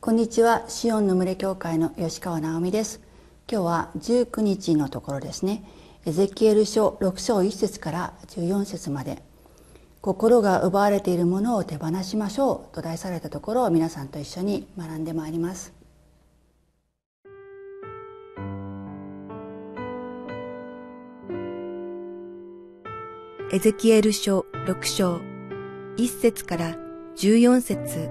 こんにちは。シオンの群れ教会の吉川直美です。今日は19日のところですね。エゼキエル書6章1節から14節まで、心が奪われているものを手放しましょうと題されたところを皆さんと一緒に学んでまいります。 エゼキエル書6章1節から14節。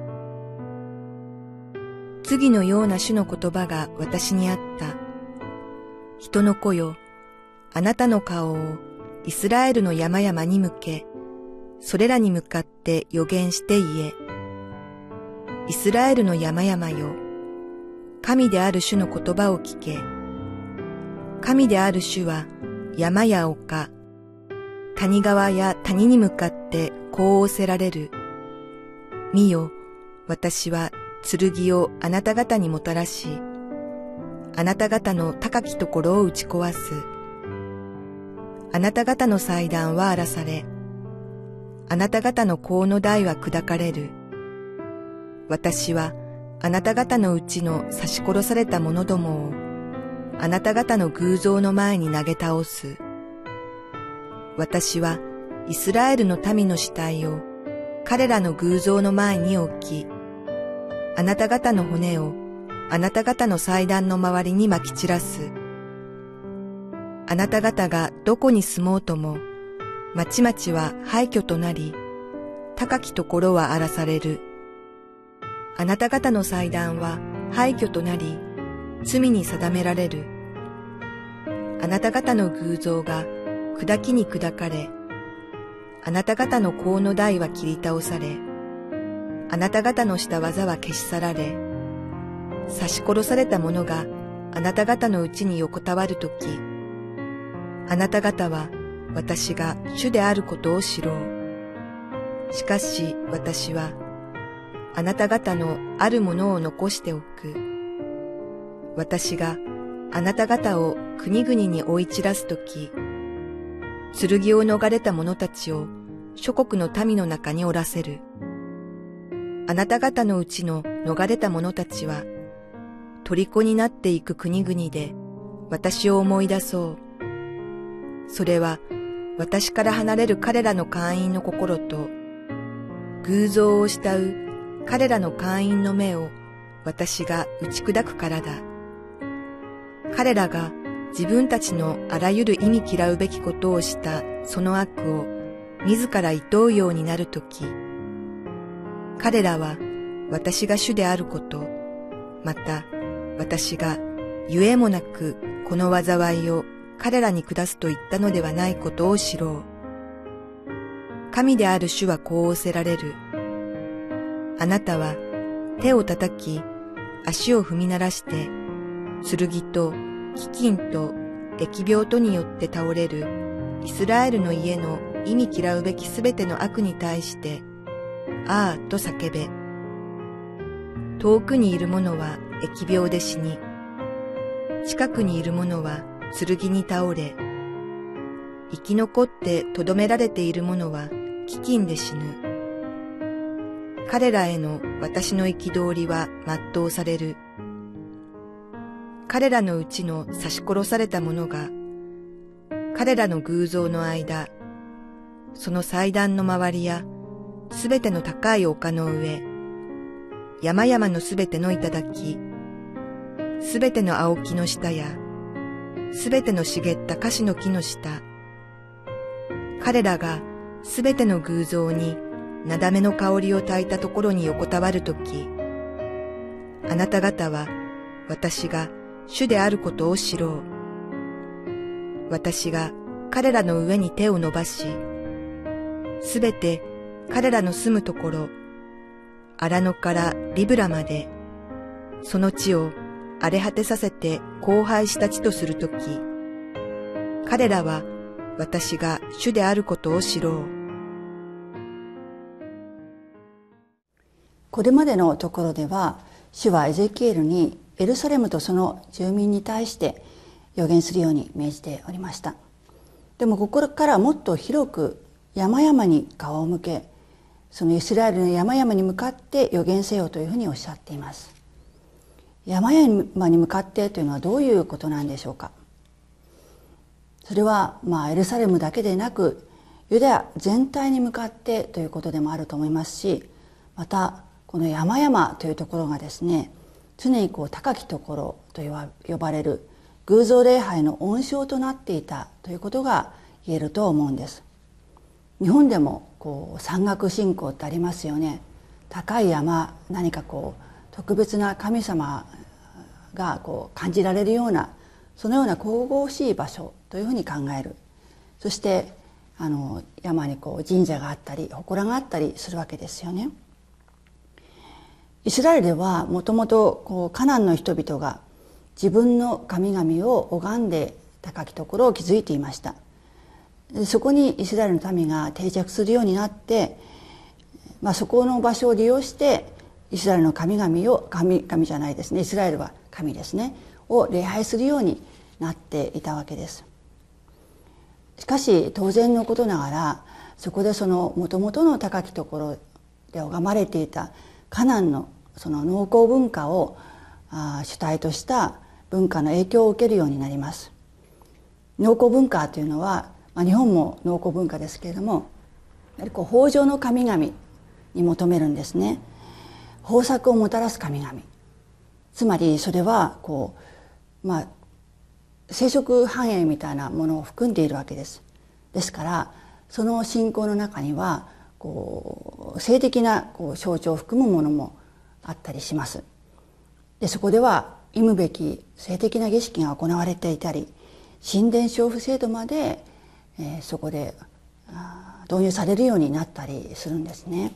次のような主の言葉が私にあった。人の子よ、あなたの顔をイスラエルの山々に向け、それらに向かって預言して言え。イスラエルの山々よ、神である主の言葉を聞け。神である主は山や丘、谷川や谷に向かってこう仰せられる。見よ、私は剣をあなた方にもたらし、あなた方の高きところを打ち壊す。あなた方の祭壇は荒らされ、あなた方の香の台は砕かれる。私はあなた方のうちの刺し殺された者どもを、あなた方の偶像の前に投げ倒す。私はイスラエルの民の死体を彼らの偶像の前に置き、あなた方の骨をあなた方の祭壇の周りに撒き散らす。あなた方がどこに住もうとも、町々は廃墟となり、高きところは荒らされる。あなた方の祭壇は廃墟となり、罪に定められる。あなた方の偶像が砕きに砕かれ、あなた方の香の台は切り倒され、あなた方のした技は消し去られ、刺し殺された者があなた方のうちに横たわるとき、あなた方は私が主であることを知ろう。しかし私はあなた方のあるものを残しておく。私があなた方を国々に追い散らすとき、剣を逃れた者たちを諸国の民の中におらせる。あなた方のうちの逃れた者たちは、虜になっていく国々で私を思い出そう。それは私から離れる彼らの会員の心と、偶像を慕う彼らの会員の目を私が打ち砕くからだ。彼らが自分たちのあらゆる忌み嫌うべきことをしたその悪を自ら厭うようになるとき、彼らは私が主であること、また私がゆえもなくこの災いを彼らに下すと言ったのではないことを知ろう。神である主はこう仰せられる。あなたは手を叩き、足を踏み鳴らして、剣と飢饉と疫病とによって倒れるイスラエルの家の忌み嫌うべきすべての悪に対して、ああと叫べ。遠くにいる者は疫病で死に、近くにいる者は剣に倒れ、生き残ってとどめられている者は飢饉で死ぬ。彼らへの私の憤りは全うされる。彼らのうちの刺し殺された者が、彼らの偶像の間、その祭壇の周りや、すべての高い丘の上、山々のすべての頂、すべての青木の下や、すべての茂った樫の木の下、彼らがすべての偶像になだめの香りを焚いたところに横たわるとき、あなた方は私が主であることを知ろう。私が彼らの上に手を伸ばし、すべて彼らの住むところ、荒野からリブラまで、その地を荒れ果てさせて荒廃した地とするとき、彼らは私が主であることを知ろう。 これまでのところでは、主はエゼキエルにエルサレムとその住民に対して預言するように命じておりました。でもここからもっと広く山々に顔を向け、そのイスラエルの山々に向かって預言せよというふうにおっしゃっています。 山々に向かってというのはどういうことなんでしょうか。それはエルサレムだけでなくユダヤ全体に向かってということでもあると思いますし、またこの山々というところがですね、常に高きところと呼ばれる偶像礼拝の温床となっていたということが言えると思うんです。日本でも山岳信仰ってありますよね。高い山、何か特別な神様が感じられるような、そのような神々しい場所というふうに考える。そして山に神社があったり祠があったりするわけですよね。イスラエルではもともとカナンの人々が自分の神々を拝んで高きところを築いていました。そこにイスラエルの民が定着するようになって、そこの場所を利用してイスラエルの神々を神じゃないですね、イスラエルは神ですねを礼拝するようになっていたわけです。しかし当然のことながら、そこでそのもともとの高きところで拝まれていたカナンのその農耕文化を主体とした文化の影響を受けるようになります。農耕文化というのは、日本も農耕文化ですけれども、やはり豊穣の神々に求めるんですね。豊作をもたらす神々、つまりそれは生殖繁栄みたいなものを含んでいるわけです。ですからその信仰の中には性的な象徴を含むものもあったりします。でそこでは忌むべき性的な儀式が行われていたり、神殿娼婦制度まで、そこで導入されるようになったりするんですね。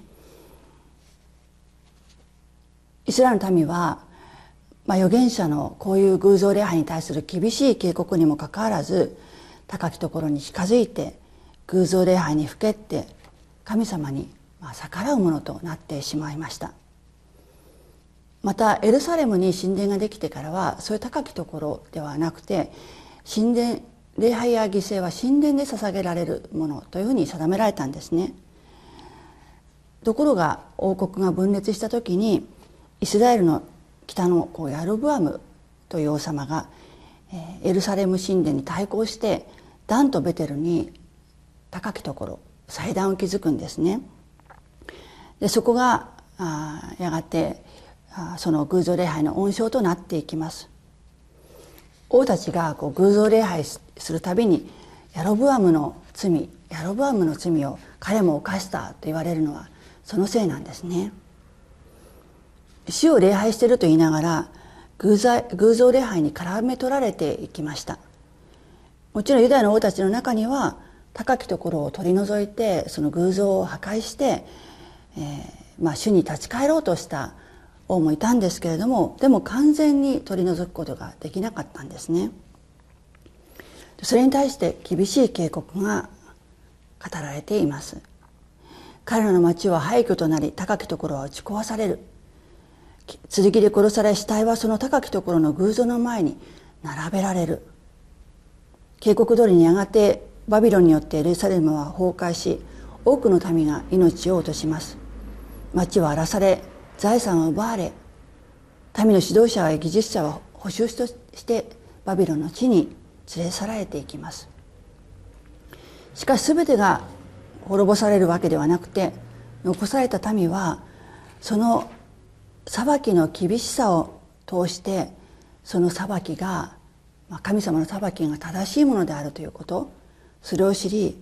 イスラエルの民は、預言者のこういう偶像礼拝に対する厳しい警告にもかかわらず、高きところに近づいて偶像礼拝にふけって神様に逆らうものとなってしまいました。またエルサレムに神殿ができてからは、そういう高きところではなくて、神殿礼拝や犠牲は神殿で捧げられるものというふうに定められたんですね。ところが王国が分裂した時に、イスラエルの北のヤロブアムという王様がエルサレム神殿に対抗してダンとベテルに高きところ祭壇を築くんですね。でそこがやがてその偶像礼拝の温床となっていきます。王たちが偶像礼拝するたびにヤロブアムの罪を彼も犯したと言われるのはそのせいなんですね。死を礼拝していると言いながら偶像礼拝に絡め取られていきました。もちろんユダヤの王たちの中には高きところを取り除いてその偶像を破壊して、主に立ち返ろうとした王もいたんですけれども、でも完全に取り除くことができなかったんですね。それに対して厳しい警告が語られています。彼らの町は廃墟となり、高きところは打ち壊される。剣で殺され、死体はその高きところの偶像の前に並べられる。警告通りにやがてバビロンによってエルサレムは崩壊し、多くの民が命を落とします。町は荒らされ、財産は奪われ、民の指導者や技術者は捕囚としてバビロンの地に連れ去られていきます。しかし全てが滅ぼされるわけではなくて、残された民はその裁きの厳しさを通して、その裁きが神様の裁きが正しいものであるということ、それを知り、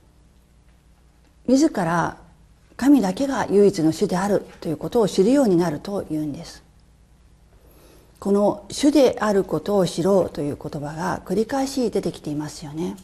自ら神だけが唯一の主であるということを知るようになるというんです。この主であることを知ろうという言葉が繰り返し出てきていますよね。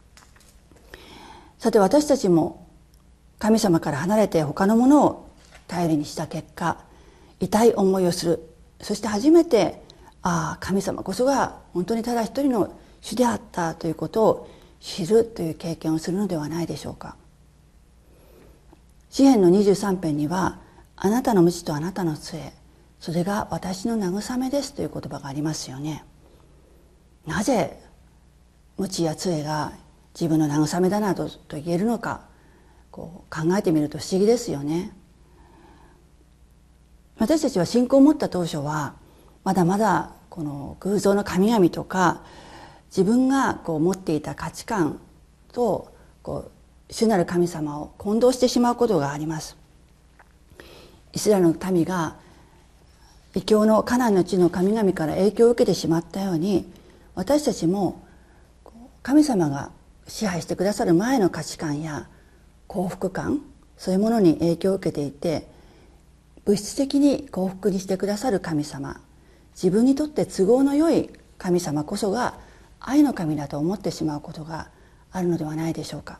さて私たちも神様から離れて他のものを頼りにした結果、痛い思いをする。そして初めて神様こそが本当にただ一人の主であったということを知るという経験をするのではないでしょうか。詩編の23編には、あなたの鞭とあなたの杖、それが私の慰めですという言葉がありますよね。なぜ鞭や杖が自分の慰めだなどと言えるのか、考えてみると不思議ですよね。私たちは信仰を持った当初はまだまだこの偶像の神々とか自分が持っていた価値観と主なる神様を混同してしまうことがあります。イスラエルの民が異教のカナンの地の神々から影響を受けてしまったように、私たちも神様が支配してくださる前の価値観や幸福感、そういうものに影響を受けていて、物質的に幸福にしてくださる神様、自分にとって都合のよい神様こそが愛の神だと思ってしまうことがあるのではないでしょうか。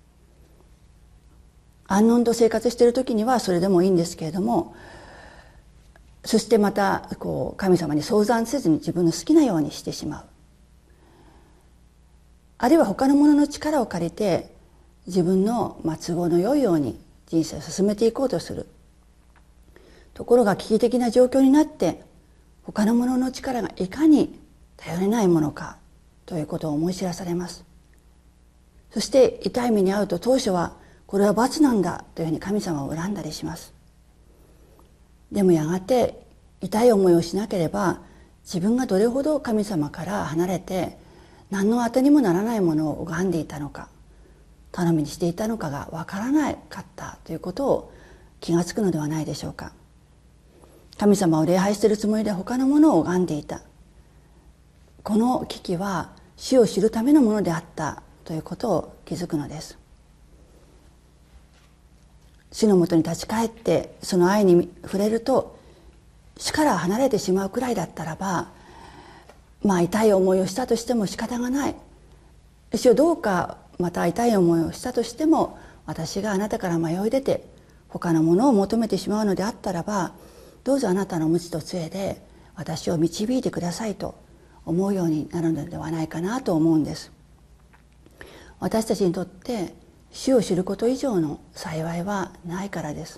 安穏と生活している時にはそれでもいいんですけれども、そしてまた神様に相談せずに自分の好きなようにしてしまう、あるいは他の者の力を借りて自分の都合の良いように人生を進めていこうとする。ところが危機的な状況になって他の者の力がいかに頼れないものかということを思い知らされます。そして痛い目に遭うと当初はこれは罰なんだというふうに神様を恨んだりします。でもやがて痛い思いをしなければ自分がどれほど神様から離れて何の当てにもならないものを拝んでいたのか、頼みにしていたのかがわからなかったということを気がつくのではないでしょうか。神様を礼拝しているつもりで他のものを拝んでいた。この危機は死を知るためのものであったということを気づくのです。主のもとに立ち返ってその愛に触れると、主から離れてしまうくらいだったらば、痛い思いをしたとしても仕方がない。主よ、どうかまた痛い思いをしたとしても私があなたから迷い出て他のものを求めてしまうのであったらば、どうぞあなたの無知と杖で私を導いてくださいと思うようになるのではないかなと思うんです。私たちにとって主を知ること以上の幸いはないからです。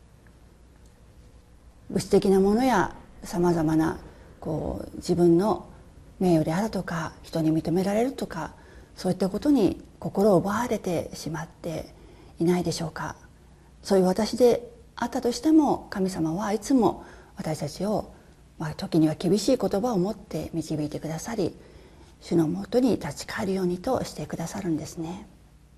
物質的なものやさまざまな自分の名誉であるとか人に認められるとか、そういったことに心を奪われてしまっていないでしょうか。そういう私であったとしても、神様はいつも私たちを、時には厳しい言葉を持って導いてくださり、主のもとに立ち返るようにとしてくださるんですね。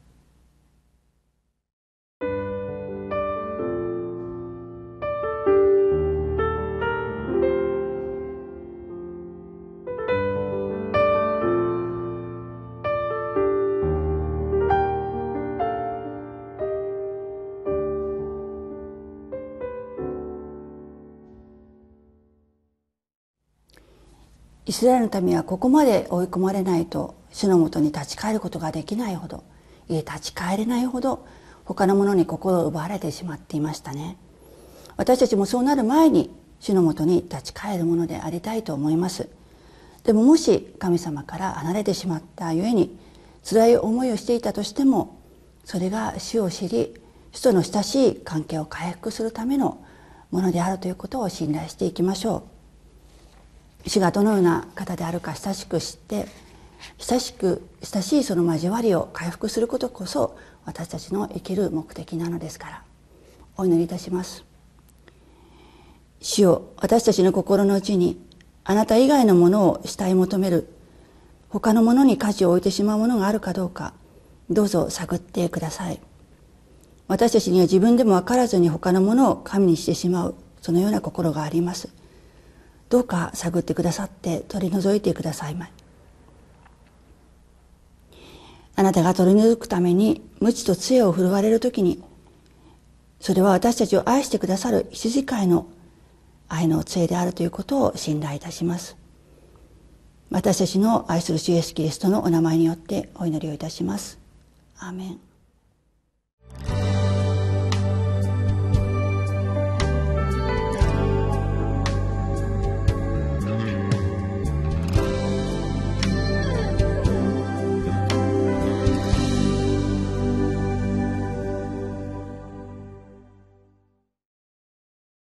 イスラエルの民はここまで追い込まれないと主のもとに立ち返ることができないほど、立ち返れないほど他のものに心を奪われてしまっていましたね。私たちもそうなる前に主のもとに立ち返るものでありたいと思います。でももし神様から離れてしまったゆえに辛い思いをしていたとしても、それが主を知り主との親しい関係を回復するためのものであるということを信頼していきましょう。主がどのような方であるか親しく知って、親しいその交わりを回復することこそ私たちの生きる目的なのですから。お祈りいたします。主よ、私たちの心の内にあなた以外のものを慕い求める、他のものに舵を置いてしまうものがあるかどうか、どうぞ探ってください。私たちには自分でも分からずに他のものを神にしてしまう、そのような心があります。どうか探ってくださって取り除いてくださいまい。あなたが取り除くために無知と杖を振るわれるときに、それは私たちを愛してくださる羊飼いの愛の杖であるということを信頼いたします。私たちの愛する主イエスキリストのお名前によってお祈りをいたします。アーメン。